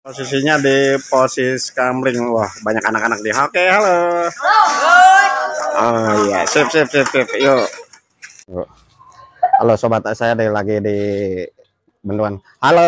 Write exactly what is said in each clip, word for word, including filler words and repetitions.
Posisinya di posisi kamling. Wah, banyak anak-anak di. Oke, halo. Oh iya, sip sip sip sip. Yuk. Yuk. Halo sobat, saya ada lagi di Bendungan. Halo.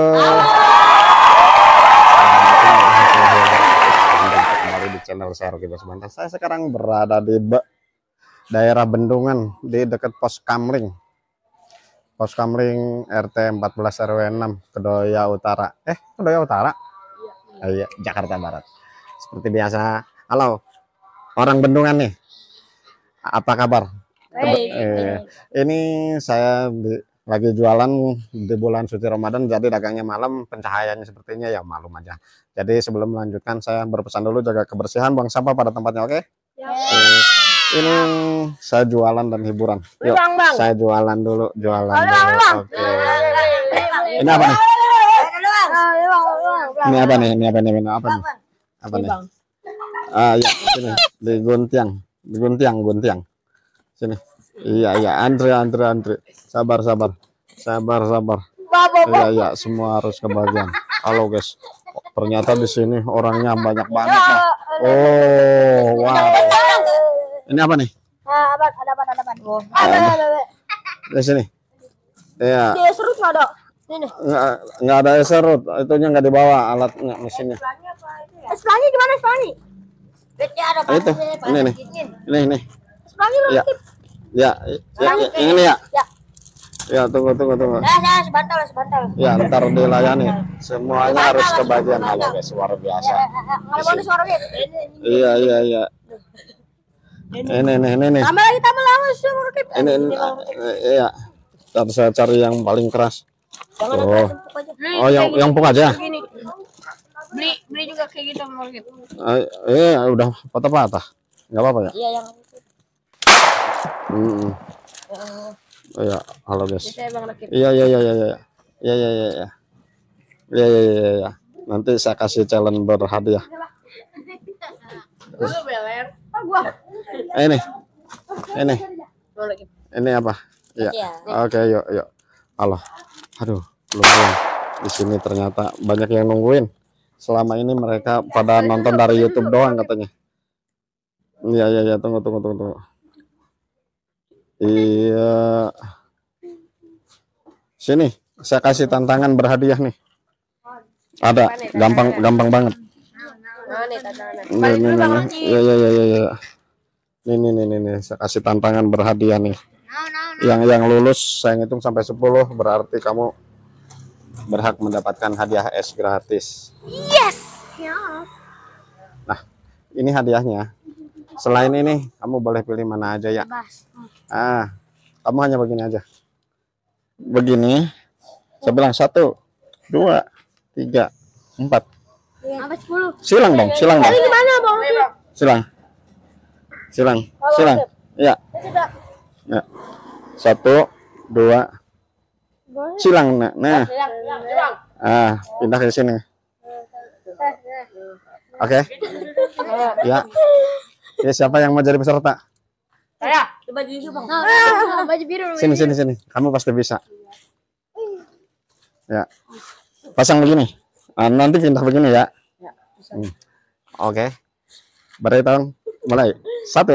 Kembali di channel saya Rocky Basmanta. Saya sekarang berada di daerah Bendungan di dekat pos kamling. Pos Kamling R T empat belas R W enam Kedoya Utara. Eh, Kedoya Utara? Iya, iya, Jakarta Barat. Seperti biasa. Halo, orang Bendungan nih. Apa kabar? Hey. Eh, ini saya di, lagi jualan di bulan suci Ramadan, jadi dagangnya malam, pencahayaannya sepertinya ya malum aja. Jadi sebelum melanjutkan, saya berpesan dulu jaga kebersihan, buang sampah pada tempatnya, oke? Ya. Eh, ini saya jualan dan hiburan. Yuk, bang, bang. saya jualan dulu, jualan Bang, dulu. bang. Oke. Ini apa nih? Ini apa nih? Ini apa nih? Ini apa nih? Apa nih? Ah, ya, sini. Di Guntiang, di Guntiang, Guntiang. Sini. Iya, iya, Andre, Andre, Andre. Sabar, sabar. Sabar, sabar. Iya, iya, semua harus kebagian. Halo, guys. Ternyata di sini orangnya banyak banget nih. Oh, wow. Ini apa nih? Ada apa? Ada apa? Ada apa? Di sini. Iya. Dia serut nggak ada? Ini. Nggak, nggak ada serut. Itunya nggak dibawa alat nggak mesinnya. Esplanya gimana esplanya? Ah, itu. Ini nih. Ini nih. Esplanya belum Ya. Ya, ya, ya, ini ya. Ya. Ya, tunggu, tunggu, tunggu. Nah, nah, sebentar, sebentar. Ya, ntar dilayani. Semuanya harus kebagian. Halo guys, luar biasa. Kalau bonus suara gitu. Iya, iya, iya. Ini, ini, ini, ini. Tambah lagi, tambah lagi suara gitu. Ini, ini, iya. Ntar saya cari yang paling keras. Oh, oh, yang yang empuk aja. Beli, beli juga kayak gitu mau gitu. Eh, udah patah-patah. Nggak apa-apa ya? Iya, yang Hmm. Oh ya, halo guys. saya Bang Rakib. Iya, iya, iya, iya, iya. Iya, iya, iya, iya. Iya, iya, iya, iya. Nanti saya kasih challenge berhadiah. Gua beler. Ah, gua. Ini. Ini. Bang Rakib. Ini apa? Iya. Iya. Oke, yuk, yuk. Halo. Aduh, lumayan. Di sini ternyata banyak yang nungguin. Selama ini mereka pada nonton dari YouTube doang katanya. Iya, iya, iya, tunggu, tunggu, tunggu, tunggu. Iya. Sini, saya kasih tantangan berhadiah nih. Ada, gampang, gampang banget. Nah, nih tantangan. Ini, ini, ini. Iya, iya, iya, iya, iya. Ini, ini, ini, ini, saya kasih tantangan berhadiah nih. Yang yang lulus saya ngitung sampai sepuluh, berarti kamu berhak mendapatkan hadiah es gratis. Yes. Ya. Nah, ini hadiahnya. Selain ini, kamu boleh pilih mana aja ya. Bebas. Ah, kamu hanya begini aja. Begini. Saya bilang satu, dua, tiga, empat. Sampai sepuluh. Silang dong, silang dong. Tadi gimana, Bang Rakib? Silang. Silang, silang. Ya, ya. Satu, dua, silang. Nah, nah. Ah, pindah ke sini. Oke. Ya. Ya, siapa yang mau jadi peserta? Saya. Baju biru, Bang. Ah, baju biru. Sini, sini, sini. Kamu pasti bisa. Ya. Pasang begini. Ah, nanti pindah begini ya. Hmm. Oke. Berhitung mulai. Satu.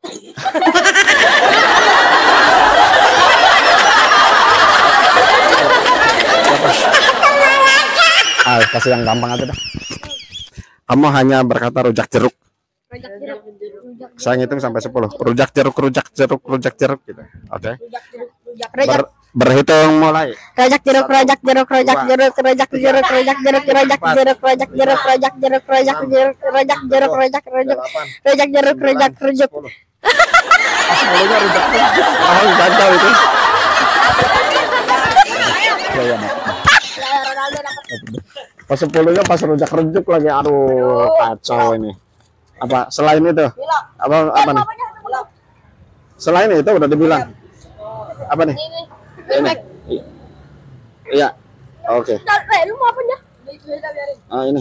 Ah, kasih yang gampang aja dah. Kamu hanya berkata rujak jeruk. Rujak jeruk. Saya ngitung sampai sepuluh. Rujak jeruk, rujak jeruk, rujak jeruk gitu. Oke. Rujak jeruk, rujak. Ber- berhitung mulai. Rojak jeruk, rojak jeruk, rojak jeruk, rojak jeruk, rojak jeruk, rojak jeruk, rojak jeruk, rojak jeruk, rojak jeruk, rojak jeruk, rojak rojak, rojak jeruk, rojak rujuk. Sepuluhnya rujak. Ah, gagal itu. Ya, ya, Mak. Pas sepuluhnya pas rujak rujuk lagi. Aduh, kacau ini. Apa selain itu? Apa apa nih? Selain itu udah dibilang. Apa nih? Ini. Iya. Oke. Lu mau apa nya? Ah, ini.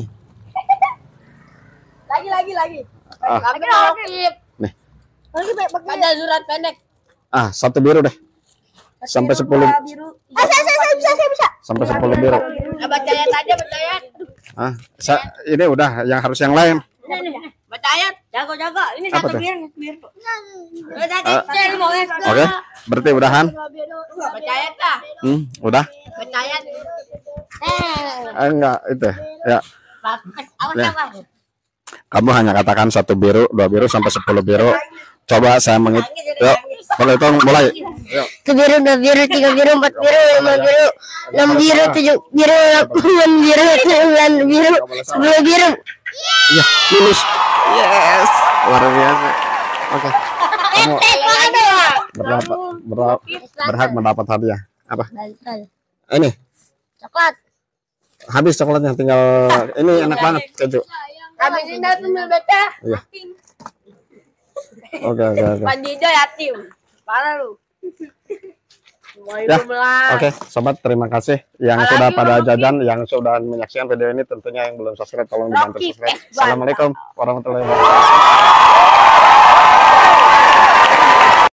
Lagi lagi lagi. Ah. Lagi lagi. Nih. Lagi ada surat pendek. Ah, satu biru deh. Sampai sepuluh. Ah, saya saya saya bisa saya bisa. Sampai sepuluh biru. Bacayat aja, bacayat. Ah, sa- ini udah, yang harus yang lain. Bacayat, jago-jago. Ini Apa satu tuh? bir, bir. Ah. Oke, berarti udahan. Bacayat lah. Hmm, udah. Bacayat. Eh, enggak itu. Ya, Awas Ya. awas. kamu hanya katakan satu biru, dua biru sampai sepuluh biru. Coba saya mengit. Yuk, boleh hitung mulai. Yuk. Satu biru, dua biru, tiga biru, empat biru, lima biru, enam biru, tujuh biru, delapan biru, sembilan biru, sepuluh biru. Ya, lulus. Yes, luar biasa. Oke. Kamu berhak, berhak, berhak mendapat hadiah. Apa? Ini. Coklat. Habis coklatnya, tinggal ini enak banget keju. Habisin dah tuh beta. Iya. Oke, oke, oke. Pandido yatim. Parah lu. Ya, oke, sobat, terima kasih yang sudah pada jajan, yang sudah menyaksikan video ini. Tentunya yang belum subscribe tolong dibantu subscribe. Assalamualaikum warahmatullahi wabarakatuh.